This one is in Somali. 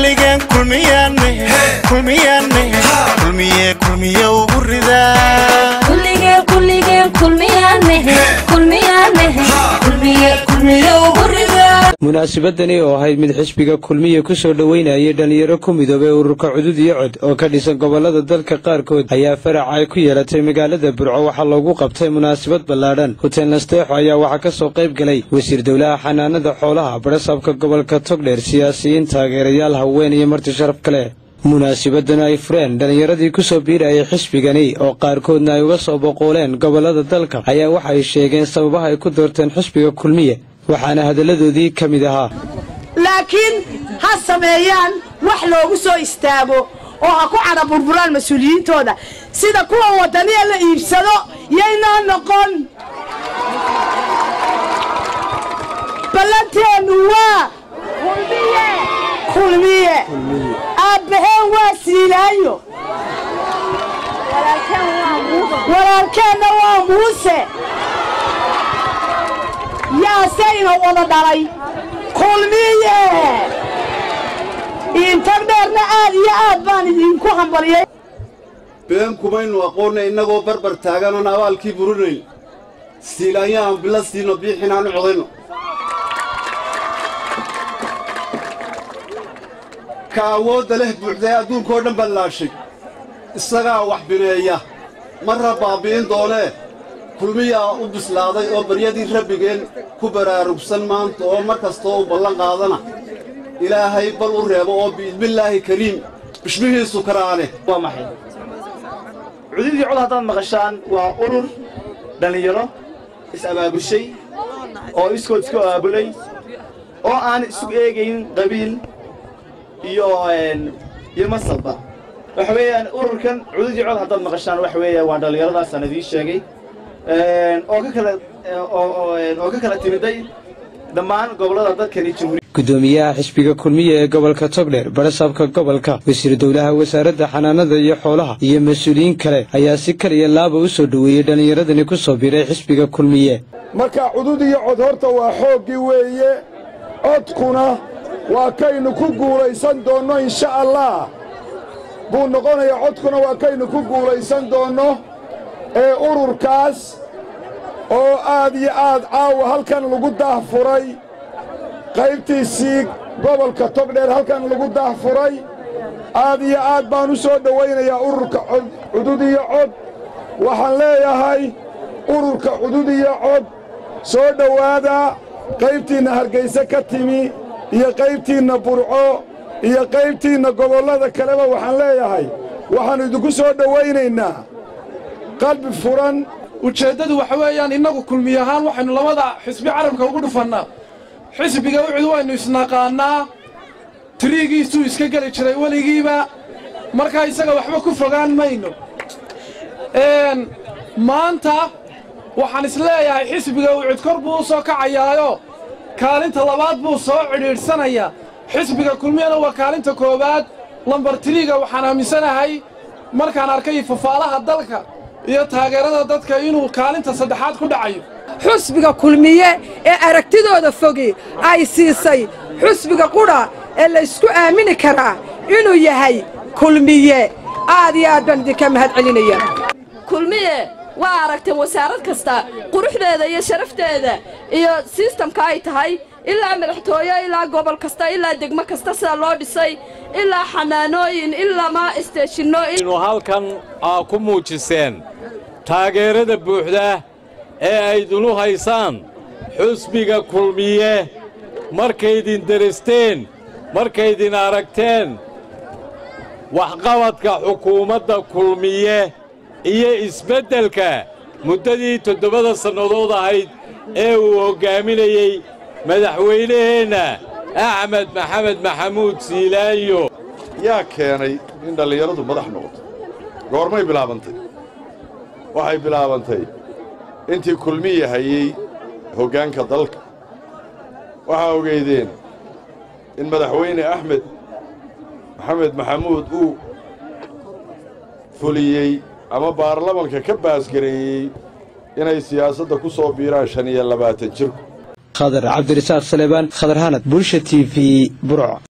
كلية وبردا كلية وبردا munaasabadani oo ahayd mid xisbiga kulmiye ku soo dhaweynayay dhalinyaro ku midoobay ururka cudud iyo cod oo ka dhisan gobolada dalka qaarkood ayaa farac ay ku yeelatay magaalada Burco waxa lagu qabtay munaasabad ballaadhan hotel Nasteexo ayaa waxa ka soo qayb galay wasiir dawladda xanaanada xoolaha barasabka gobolka Togdheer siyaasiyiin taageerayaal haween iyo marti sharaf kale munaasabadan ay fureen dhalinyaradii ku soo biirayay xisbigani oo qaarkoodna ay uga soo boqoleen gobolada dalka ayaa waxa ay sheegeen sababaha ay ku doorteen xisbiga kulmiye waxaana hadaladoodii kamid ahaa laakiin ha sameeyaan wax loogu soo istaago oo ha ku cara burburaan mas'uuliyiintooda sida kuwa wadaniga la iibsado yayna noqon balanteenu waa kulmiye aabaheen waa Siilaanyo walaalkeena waa Muuse يا سينا ولا داري كلمية إن تقدرنا يا أبان إنكو همبريه بينكم إنه أقولنا إنه بربر تاجنا نوال كبروني سيلايا بلاسينو بيحنا نعذنو كأود له بعدها دون كورن بلاشي السجا وحبنايا مرة بابين دولة kulmiya u bislaaday oo baryadii rabbigeen ku baraarugsan maanta oo markastoo u ballan qaadana ilaahay bal u reebo oo bismillaahi kariim bishmihiisu karaane waa maxay cududii cod hadaan maqashaan waa urur dhalinyaro is abaabushay oo iskood isku abaabulay oo aan isu eegayn qabiil iyo masalba waxa weeyaan ururkan cududii cod hadaan maqashaan waxa weeyaan waa dhalinyarada sanadii sheegay oo ka kala timiday dhammaan gobolada dalkani Jamhuuriyadda gudoomiyaha xisbiga kulmiye ee gobolka Togdheer barasabka gobolka wasiir dawladda wasaaradda xanaanada iyo xoolaha iyo mas'uuliyiin kale ayaa si kaliya laaba u soo dhaweeyay dhalinyaradani ku soo biiray xisbiga kulmiye marka cudud iyo cod horta waa xoogii weeye codkuna waa kaynu ku guulaysan doono insha Allah buu noqonayaa codkuna waa kaynu ku guulaysan doono ee ururkaas oo aad iyo aad caawa halkan lagu daahfuray qaybtiisii gobolka Togdheer halkan lagu daahfuray aad iyo aad baan u soo dhaweynayaa ururka cudud iyo cod waxaan leeyahay ururka cudud iyo cod soo dhawaada qaybtiina Hargeysa ka timi iyo qaybtiina Burco iyo qaybtiina gobolada kaleba waxaan leeyahay waxaan idinku soo dhaweynaynaa qalbi furan ujeedadu waxa weeyaan inagu kulmiyahaan waxaynu labada xisbi carabka ugu dhufanaa xisbiga ucud waynu isnaqaanaa tiriigiisu iska gali jiray waligiiba marka isaga waxba ku fogaan mayno maanta waxaan isleeyahay xisbiga ucud kor buu u soo kacayaayo kaalinta labaad buu soo cidhiidhsanayaa xisbiga kulmiyana waa kaalinta koowaad lambar 3ga waxaan aaminsanahay markaan arkay fafaalaha dalka iyo taageerada dadka inuu kaalinta saddexaad ku dhacayo xisbiga kulmiye ee aragtidooda fogi ay siisay xisbiga qura ee la isku aamini karaa inuu yahay kulmiye aad iyo aad baan idinka mahad celinaya kulmiye waa aragteen wasaarad kasta quruxdeeda iyo sharafteeda iyo systemka ay tahay ilaa madaxtooyo ilaa gobol kasta ilaa degmo kasta sida loo dhisay ilaa xanaanooyin ilaa ma isteeshinno halkan ku muujiseen taageerada buuxda ee ay dulu haysaan xisbiga kulmiye markaydin daristeen markaydin aragteen waxqabadka xukuumadda kulmiye iyo isbeddelka muddadii 7 sannadood ahayd ee uu hoggaaminayay madaxweynaheenna Axmed Maxamed Maxamuud Siilaanyo yaa keenay in dhalinyaradu madax noqoto goormay bilaabantay waxay bilaabantay intii kulmiye hayay hoggaanka dalka waxa ogeydeen in madaxweyne Axmed Maxamed Maxamuud uu fuliyay ama baarlamaanka ka baasgareeyay inay siyaasadda ku soo biiraan 25 jir خضر عبد الرزاق سليمان خضر هانت بولشة TV برع